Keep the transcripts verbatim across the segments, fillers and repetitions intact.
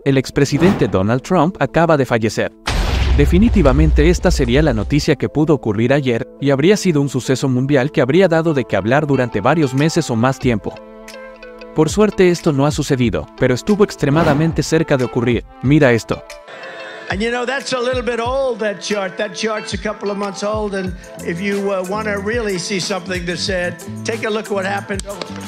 El expresidente Donald Trump acaba de fallecer. Definitivamente esta sería la noticia que pudo ocurrir ayer, y habría sido un suceso mundial que habría dado de qué hablar durante varios meses o más tiempo. Por suerte esto no ha sucedido, pero estuvo extremadamente cerca de ocurrir. Mira esto. And you know, that's a little bit old, that chart. That chart's a couple of months old, and if you uh, want to really see something that's sad, take a look at what happened.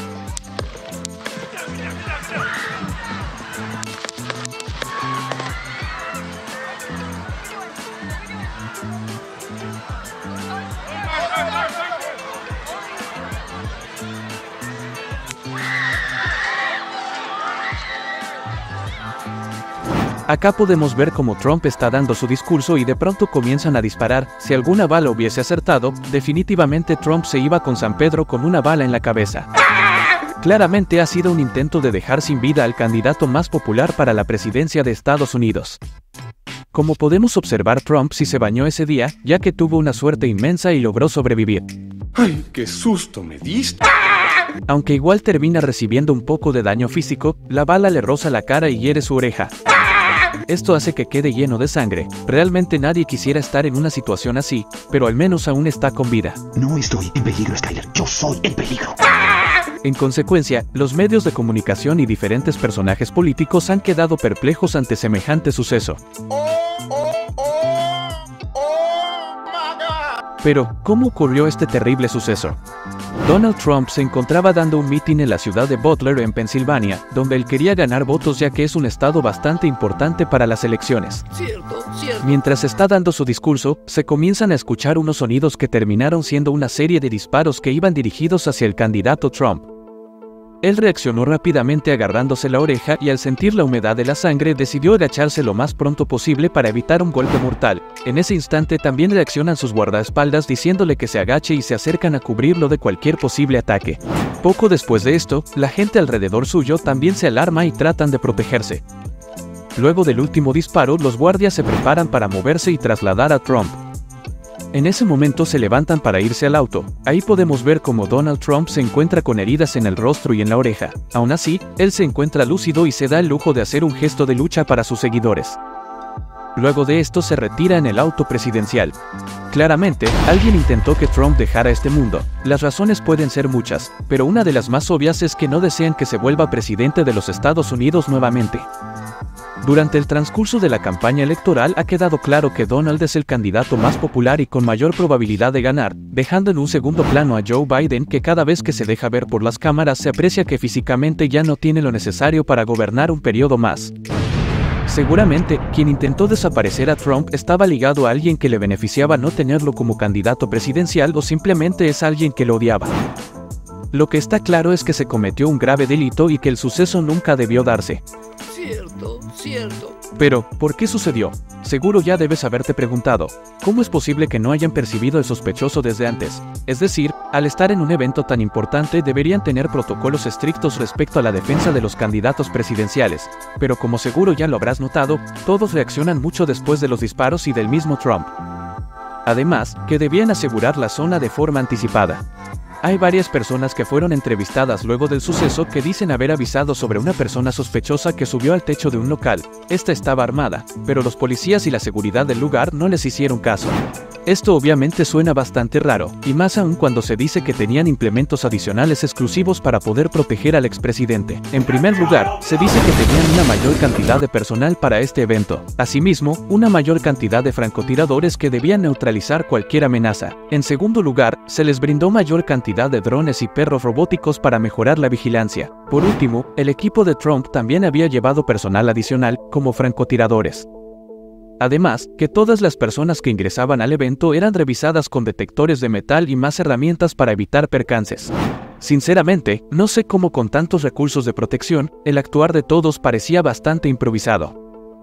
Acá podemos ver cómo Trump está dando su discurso y de pronto comienzan a disparar. Si alguna bala hubiese acertado, definitivamente Trump se iba con San Pedro con una bala en la cabeza. Claramente ha sido un intento de dejar sin vida al candidato más popular para la presidencia de Estados Unidos. Como podemos observar, Trump sí se bañó ese día, ya que tuvo una suerte inmensa y logró sobrevivir. ¡Ay, qué susto me diste! Aunque igual termina recibiendo un poco de daño físico, la bala le roza la cara y hiere su oreja. Esto hace que quede lleno de sangre. Realmente nadie quisiera estar en una situación así, pero al menos aún está con vida. No estoy en peligro, Skyler. Yo soy el peligro. En consecuencia, los medios de comunicación y diferentes personajes políticos han quedado perplejos ante semejante suceso. Pero, ¿cómo ocurrió este terrible suceso? Donald Trump se encontraba dando un mitin en la ciudad de Butler, en Pensilvania, donde él quería ganar votos ya que es un estado bastante importante para las elecciones. Cierto, cierto. Mientras está dando su discurso, se comienzan a escuchar unos sonidos que terminaron siendo una serie de disparos que iban dirigidos hacia el candidato Trump. Él reaccionó rápidamente agarrándose la oreja y al sentir la humedad de la sangre decidió agacharse lo más pronto posible para evitar un golpe mortal. En ese instante también reaccionan sus guardaespaldas diciéndole que se agache y se acercan a cubrirlo de cualquier posible ataque. Poco después de esto, la gente alrededor suyo también se alarma y tratan de protegerse. Luego del último disparo, los guardias se preparan para moverse y trasladar a Trump. En ese momento se levantan para irse al auto. Ahí podemos ver cómo Donald Trump se encuentra con heridas en el rostro y en la oreja. Aún así, él se encuentra lúcido y se da el lujo de hacer un gesto de lucha para sus seguidores. Luego de esto se retira en el auto presidencial. Claramente, alguien intentó que Trump dejara este mundo. Las razones pueden ser muchas, pero una de las más obvias es que no desean que se vuelva presidente de los Estados Unidos nuevamente. Durante el transcurso de la campaña electoral ha quedado claro que Donald es el candidato más popular y con mayor probabilidad de ganar, dejando en un segundo plano a Joe Biden, que cada vez que se deja ver por las cámaras se aprecia que físicamente ya no tiene lo necesario para gobernar un periodo más. Seguramente, quien intentó desaparecer a Trump estaba ligado a alguien que le beneficiaba no tenerlo como candidato presidencial o simplemente es alguien que lo odiaba. Lo que está claro es que se cometió un grave delito y que el suceso nunca debió darse. Cierto, cierto. Pero, ¿por qué sucedió? Seguro ya debes haberte preguntado, ¿cómo es posible que no hayan percibido el sospechoso desde antes? Es decir, al estar en un evento tan importante deberían tener protocolos estrictos respecto a la defensa de los candidatos presidenciales, pero como seguro ya lo habrás notado, todos reaccionan mucho después de los disparos y del mismo Trump. Además, que debían asegurar la zona de forma anticipada. Hay varias personas que fueron entrevistadas luego del suceso que dicen haber avisado sobre una persona sospechosa que subió al techo de un local. Esta estaba armada, pero los policías y la seguridad del lugar no les hicieron caso. Esto obviamente suena bastante raro, y más aún cuando se dice que tenían implementos adicionales exclusivos para poder proteger al expresidente. En primer lugar, se dice que tenían una mayor cantidad de personal para este evento. Asimismo, una mayor cantidad de francotiradores que debían neutralizar cualquier amenaza. En segundo lugar, se les brindó mayor cantidad de drones y perros robóticos para mejorar la vigilancia. Por último, el equipo de Trump también había llevado personal adicional, como francotiradores. Además, que todas las personas que ingresaban al evento eran revisadas con detectores de metal y más herramientas para evitar percances. Sinceramente, no sé cómo con tantos recursos de protección, el actuar de todos parecía bastante improvisado.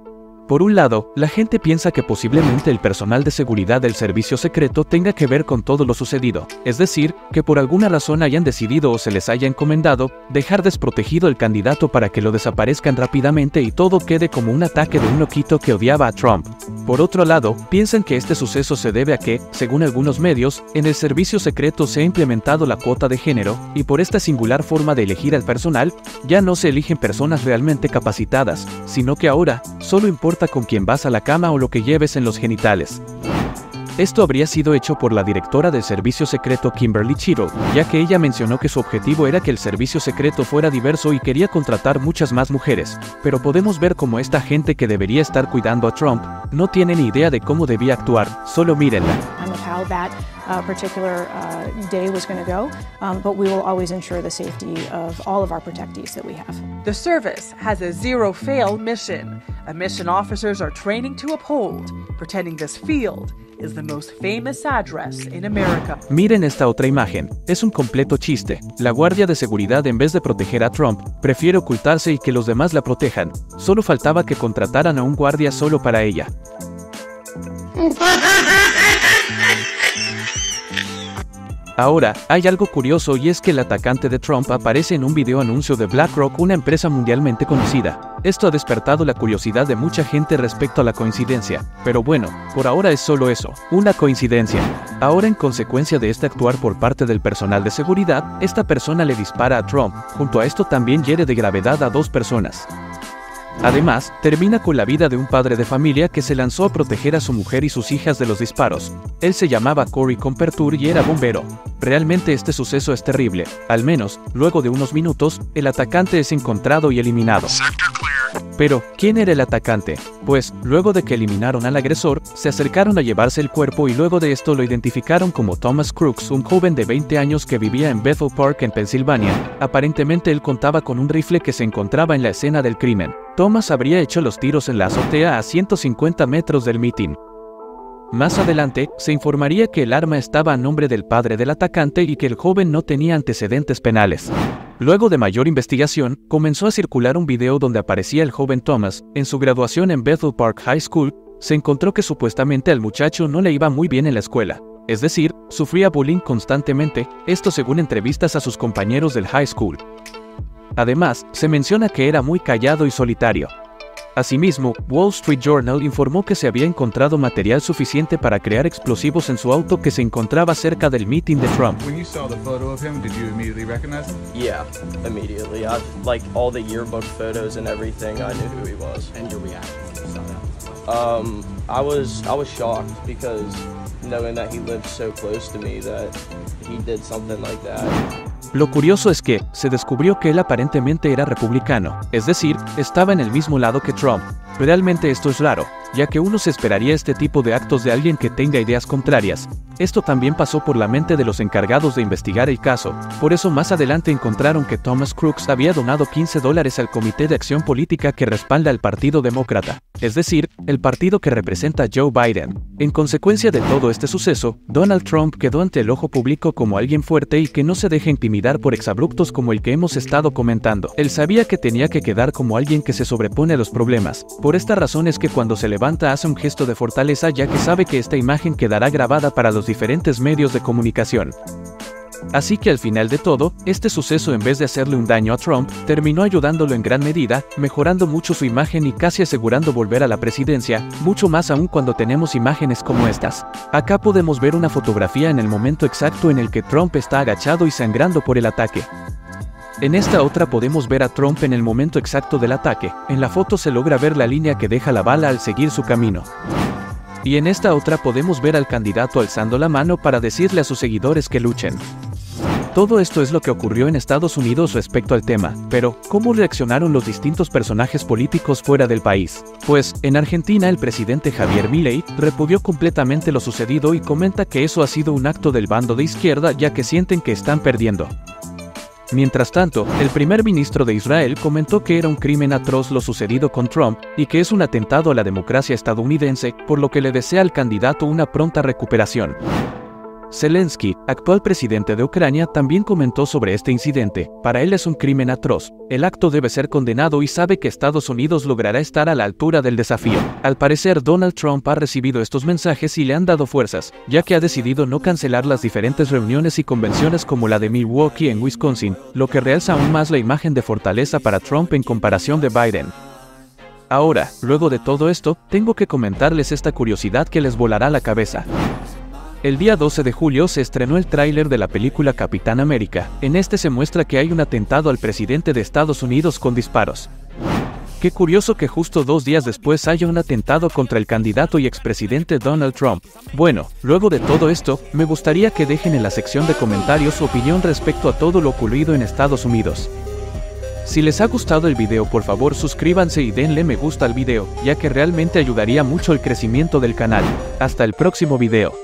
Por un lado, la gente piensa que posiblemente el personal de seguridad del servicio secreto tenga que ver con todo lo sucedido, es decir, que por alguna razón hayan decidido o se les haya encomendado dejar desprotegido el candidato para que lo desaparezcan rápidamente y todo quede como un ataque de un loquito que odiaba a Trump. Por otro lado, piensan que este suceso se debe a que, según algunos medios, en el servicio secreto se ha implementado la cuota de género, y por esta singular forma de elegir al personal, ya no se eligen personas realmente capacitadas, sino que ahora, solo importa con quién vas a la cama o lo que lleves en los genitales. Esto habría sido hecho por la directora del servicio secreto Kimberly Cheatle, ya que ella mencionó que su objetivo era que el servicio secreto fuera diverso y quería contratar muchas más mujeres, pero podemos ver cómo esta gente que debería estar cuidando a Trump, no tiene ni idea de cómo debía actuar, solo mírenla. How that uh, particular uh, day was going to go, um, but we will always ensure the safety of all of our protectees that we have. The service has a zero-fail mission, a mission officers are training to uphold, pretending this field is the most famous address in America. Miren esta otra imagen, es un completo chiste. La guardia de seguridad, en vez de proteger a Trump, prefiere ocultarse y que los demás la protejan. Solo faltaba que contrataran a un guardia solo para ella. Ahora, hay algo curioso y es que el atacante de Trump aparece en un video anuncio de BlackRock, una empresa mundialmente conocida. Esto ha despertado la curiosidad de mucha gente respecto a la coincidencia, pero bueno, por ahora es solo eso, una coincidencia. Ahora, en consecuencia de este actuar por parte del personal de seguridad, esta persona le dispara a Trump, junto a esto también hiere de gravedad a dos personas. Además, termina con la vida de un padre de familia que se lanzó a proteger a su mujer y sus hijas de los disparos. Él se llamaba Corey Comperture y era bombero. Realmente este suceso es terrible. Al menos, luego de unos minutos, el atacante es encontrado y eliminado. Pero, ¿quién era el atacante? Pues, luego de que eliminaron al agresor, se acercaron a llevarse el cuerpo y luego de esto lo identificaron como Thomas Crooks, un joven de veinte años que vivía en Bethel Park en Pensilvania. Aparentemente él contaba con un rifle que se encontraba en la escena del crimen. Thomas habría hecho los tiros en la azotea a ciento cincuenta metros del mitin. Más adelante, se informaría que el arma estaba a nombre del padre del atacante y que el joven no tenía antecedentes penales. Luego de mayor investigación, comenzó a circular un video donde aparecía el joven Thomas. En su graduación en Bethel Park High School, se encontró que supuestamente al muchacho no le iba muy bien en la escuela. Es decir, sufría bullying constantemente, esto según entrevistas a sus compañeros del high school. Además, se menciona que era muy callado y solitario. Asimismo, Wall Street Journal informó que se había encontrado material suficiente para crear explosivos en su auto que se encontraba cerca del meeting de Trump. When you saw the photo of him, did you immediately recognize him? Yeah, immediately. I like all the yearbook photos and everything. I knew who he was. And your reaction when you saw that? Um, I was I was shocked because knowing that he lived so close to me that he did something like that. Lo curioso es que, se descubrió que él aparentemente era republicano, es decir, estaba en el mismo lado que Trump. Realmente esto es raro, ya que uno se esperaría este tipo de actos de alguien que tenga ideas contrarias. Esto también pasó por la mente de los encargados de investigar el caso, por eso más adelante encontraron que Thomas Crooks había donado quince dólares al Comité de Acción Política que respalda al Partido Demócrata, es decir, el partido que representa a Joe Biden. En consecuencia de todo este suceso, Donald Trump quedó ante el ojo público como alguien fuerte y que no se deja intimidar por exabruptos como el que hemos estado comentando. Él sabía que tenía que quedar como alguien que se sobrepone a los problemas. Por esta razón es que cuando se levanta hace un gesto de fortaleza, ya que sabe que esta imagen quedará grabada para los diferentes medios de comunicación. Así que al final de todo, este suceso, en vez de hacerle un daño a Trump, terminó ayudándolo en gran medida, mejorando mucho su imagen y casi asegurando volver a la presidencia, mucho más aún cuando tenemos imágenes como estas. Acá podemos ver una fotografía en el momento exacto en el que Trump está agachado y sangrando por el ataque. En esta otra podemos ver a Trump en el momento exacto del ataque. En la foto se logra ver la línea que deja la bala al seguir su camino. Y en esta otra podemos ver al candidato alzando la mano para decirle a sus seguidores que luchen. Todo esto es lo que ocurrió en Estados Unidos respecto al tema, pero ¿cómo reaccionaron los distintos personajes políticos fuera del país? Pues, en Argentina el presidente Javier Milei repudió completamente lo sucedido y comenta que eso ha sido un acto del bando de izquierda, ya que sienten que están perdiendo. Mientras tanto, el primer ministro de Israel comentó que era un crimen atroz lo sucedido con Trump y que es un atentado a la democracia estadounidense, por lo que le desea al candidato una pronta recuperación. Zelensky, actual presidente de Ucrania, también comentó sobre este incidente. Para él es un crimen atroz. El acto debe ser condenado y sabe que Estados Unidos logrará estar a la altura del desafío. Al parecer, Donald Trump ha recibido estos mensajes y le han dado fuerzas, ya que ha decidido no cancelar las diferentes reuniones y convenciones como la de Milwaukee en Wisconsin, lo que realza aún más la imagen de fortaleza para Trump en comparación de Biden. Ahora, luego de todo esto, tengo que comentarles esta curiosidad que les volará la cabeza. El día doce de julio se estrenó el tráiler de la película Capitán América. En este se muestra que hay un atentado al presidente de Estados Unidos con disparos. Qué curioso que justo dos días después haya un atentado contra el candidato y expresidente Donald Trump. Bueno, luego de todo esto, me gustaría que dejen en la sección de comentarios su opinión respecto a todo lo ocurrido en Estados Unidos. Si les ha gustado el video, por favor suscríbanse y denle me gusta al video, ya que realmente ayudaría mucho el crecimiento del canal. Hasta el próximo video.